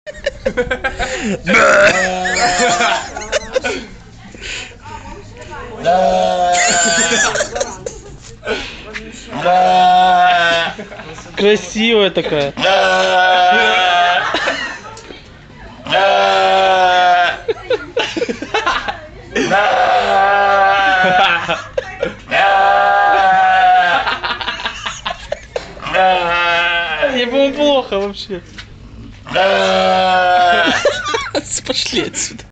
Красивая такая. Мне было плохо вообще. Пошли отсюда.